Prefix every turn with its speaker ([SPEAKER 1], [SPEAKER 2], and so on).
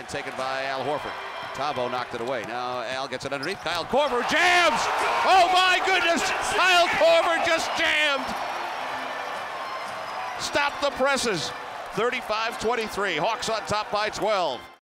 [SPEAKER 1] and taken by Al Horford. Tabo knocked it away. Now Al gets it underneath. Kyle Korver jams! Oh my goodness! Kyle Korver just jammed! Stop the presses. 35-23. Hawks on top by 12.